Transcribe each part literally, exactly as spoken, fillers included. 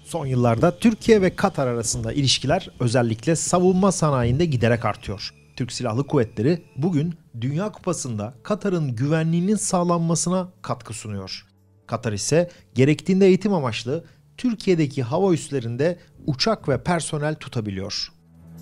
Son yıllarda Türkiye ve Katar arasında ilişkiler özellikle savunma sanayinde giderek artıyor. Türk Silahlı Kuvvetleri bugün Dünya Kupası'nda Katar'ın güvenliğinin sağlanmasına katkı sunuyor. Katar ise gerektiğinde eğitim amaçlı Türkiye'deki hava üslerinde uçak ve personel tutabiliyor.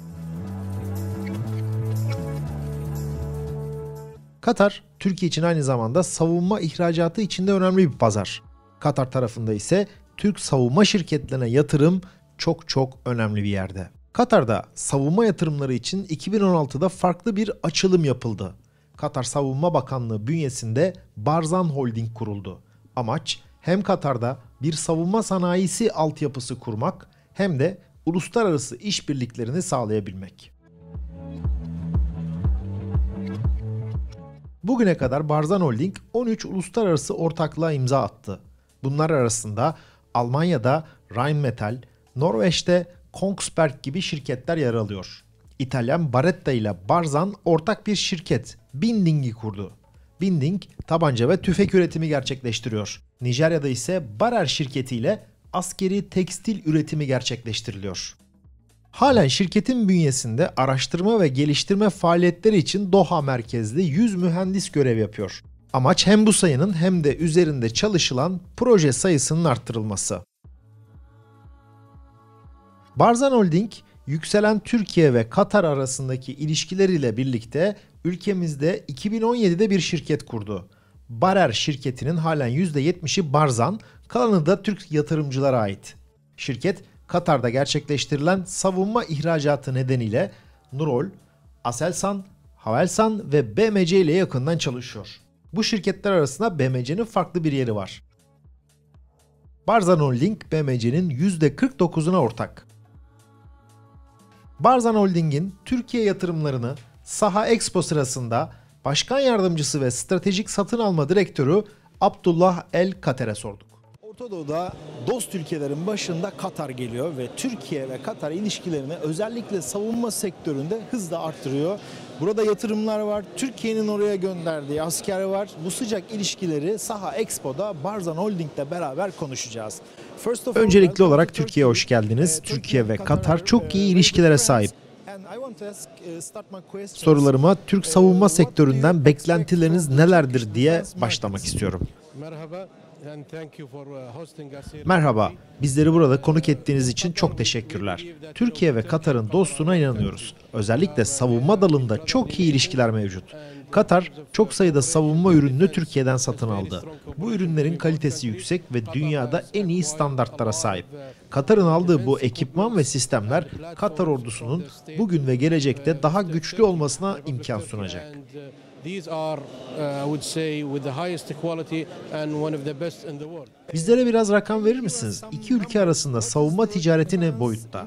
Katar, Türkiye için aynı zamanda savunma ihracatı için de önemli bir pazar. Katar tarafında ise Türk savunma şirketlerine yatırım çok çok önemli bir yerde. Katar'da savunma yatırımları için iki bin on altıda farklı bir açılım yapıldı. Katar Savunma Bakanlığı bünyesinde Barzan Holding kuruldu. Amaç hem Katar'da bir savunma sanayisi altyapısı kurmak hem de uluslararası işbirliklerini sağlayabilmek. Bugüne kadar Barzan Holding on üç uluslararası ortaklığa imza attı. Bunlar arasında Almanya'da Rheinmetall, Norveç'te Kongsberg gibi şirketler yer alıyor. İtalyan Baretta ile Barzan ortak bir şirket Binding'i kurdu. Binding tabanca ve tüfek üretimi gerçekleştiriyor. Nijerya'da ise Barer şirketiyle askeri tekstil üretimi gerçekleştiriliyor. Halen şirketin bünyesinde araştırma ve geliştirme faaliyetleri için Doha merkezli yüz mühendis görev yapıyor. Amaç hem bu sayının hem de üzerinde çalışılan proje sayısının arttırılması. Barzan Holding, yükselen Türkiye ve Katar arasındaki ilişkileriyle birlikte ülkemizde iki bin on yedide bir şirket kurdu. Barer şirketinin halen yüzde yetmişi Barzan, kalanı da Türk yatırımcılara ait. Şirket, Katar'da gerçekleştirilen savunma ihracatı nedeniyle Nurol, Aselsan, Havelsan ve B M C ile yakından çalışıyor. Bu şirketler arasında B M C'nin farklı bir yeri var. Barzan Holding, B M C'nin yüzde kırk dokuzuna ortak. Barzan Holding'in Türkiye yatırımlarını Saha Expo sırasında Başkan Yardımcısı ve Stratejik Satın Alma Direktörü Abdullah El Kater'e sorduk. Orta Doğu'da dost ülkelerin başında Katar geliyor ve Türkiye ve Katar ilişkilerini özellikle savunma sektöründe hızla arttırıyor. Burada yatırımlar var, Türkiye'nin oraya gönderdiği asker var. Bu sıcak ilişkileri Saha Expo'da Barzan Holding'le beraber konuşacağız. Öncelikli olarak Türkiye'ye hoş geldiniz. Türkiye ve Katar çok iyi ilişkilere sahip. Sorularıma Türk savunma sektöründen beklentileriniz nelerdir diye başlamak istiyorum. Merhaba, bizleri burada konuk ettiğiniz için çok teşekkürler. Türkiye ve Katar'ın dostluğuna inanıyoruz. Özellikle savunma dalında çok iyi ilişkiler mevcut. Katar çok sayıda savunma ürününü Türkiye'den satın aldı. Bu ürünlerin kalitesi yüksek ve dünyada en iyi standartlara sahip. Katar'ın aldığı bu ekipman ve sistemler Katar ordusunun bugün ve gelecekte daha güçlü olmasına imkan sunacak. Bizlere biraz rakam verir misiniz? İki ülke arasında savunma ticareti ne boyutta?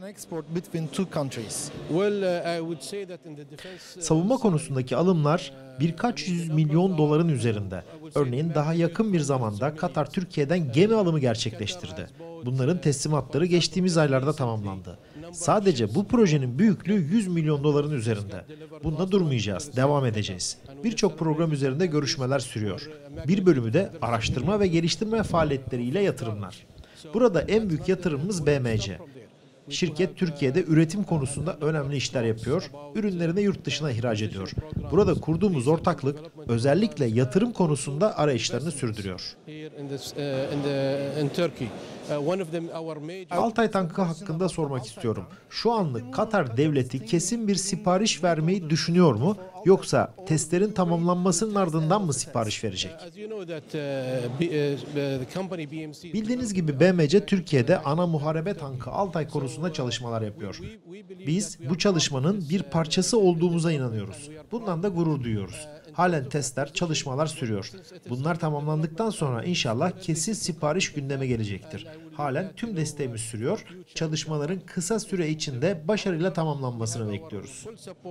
Savunma konusundaki alımlar birkaç yüz milyon doların üzerinde. Örneğin daha yakın bir zamanda Katar Türkiye'den gemi alımı gerçekleştirdi. Bunların teslimatları geçtiğimiz aylarda tamamlandı. Sadece bu projenin büyüklüğü yüz milyon doların üzerinde. Bunda durmayacağız, devam edeceğiz. Birçok program üzerinde görüşmeler sürüyor. Bir bölümü de araştırma ve geliştirme faaliyetleriyle yatırımlar. Burada en büyük yatırımımız B M C. Şirket Türkiye'de üretim konusunda önemli işler yapıyor, ürünlerini yurt dışına ihraç ediyor. Burada kurduğumuz ortaklık özellikle yatırım konusunda arayışlarını sürdürüyor. Altay tankı hakkında sormak istiyorum. Şu anlık Katar devleti kesin bir sipariş vermeyi düşünüyor mu? Yoksa testlerin tamamlanmasının ardından mı sipariş verecek? Bildiğiniz gibi B M C Türkiye'de ana muharebe tankı Altay konusunda çalışmalar yapıyor. Biz bu çalışmanın bir parçası olduğumuza inanıyoruz. Bundan da gurur duyuyoruz. Halen testler, çalışmalar sürüyor. Bunlar tamamlandıktan sonra inşallah kesin sipariş gündeme gelecektir. Halen tüm desteğimiz sürüyor. Çalışmaların kısa süre içinde başarıyla tamamlanmasını bekliyoruz.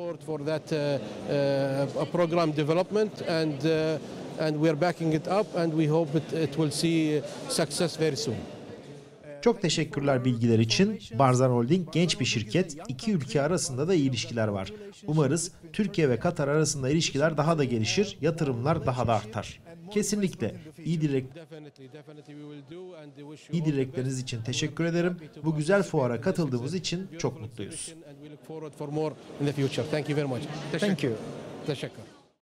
Çok teşekkürler bilgiler için. Barzan Holding genç bir şirket. İki ülke arasında da iyi ilişkiler var. Umarız Türkiye ve Katar arasında ilişkiler daha da gelişir, yatırımlar daha da artar. Kesinlikle. İyi dilek İyi dilekleriniz için teşekkür ederim. Bu güzel fuara katıldığımız için çok mutluyuz. Thank you. Teşekkür.